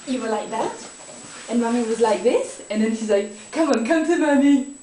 You were like that, and Mummy was like this, and then she's like, come on, come to Mummy.